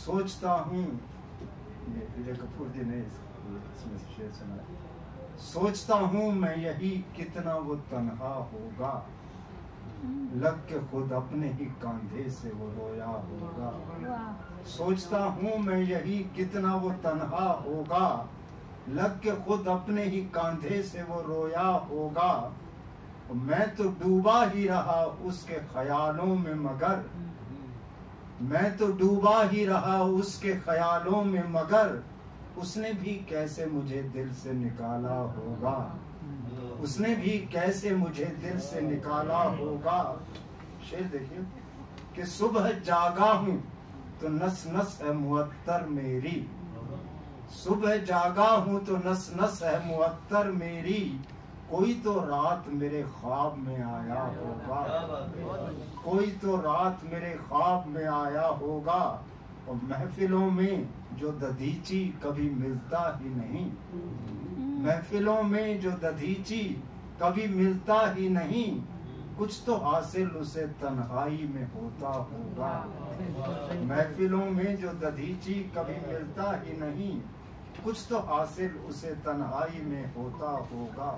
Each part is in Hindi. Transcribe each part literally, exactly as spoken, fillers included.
सोचता हूँ, ये विजय कपूर जी ने इसमें शेर सुना है। सोचता हूँ मैं यही कितना वो तन्हा होगा, लग के खुद अपने ही कांधे से वो रोया होगा। सोचता हूँ मैं यही कितना वो तन्हा होगा, लग के खुद अपने ही कांधे से वो रोया होगा। मैं तो डूबा ही रहा उसके ख्यालों में, मगर मैं तो डूबा ही रहा उसके ख्यालों में, मगर उसने भी कैसे मुझे दिल से निकाला होगा, उसने भी कैसे मुझे दिल से निकाला होगा। शेर देखिए कि सुबह जागा हूँ तो नस नस है मुअत्तर मेरी, सुबह जागा हूँ तो नस नस है मुअत्तर मेरी, कोई तो रात मेरे ख्वाब में आया होगा, कोई तो रात मेरे ख्वाब में आया होगा। और महफिलों में जो दधीची कभी मिलता ही नहीं, महफिलों में जो दधीची कभी मिलता ही नहीं, कुछ तो हासिल उसे तन्हाई में होता होगा। महफिलों में जो दधीची कभी मिलता ही नहीं, कुछ तो हासिल उसे तन्हाई में होता होगा।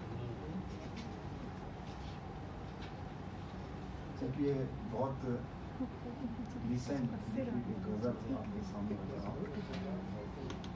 ये बहुत रिसेंट गजल आपके सामने बता रहा हूँ।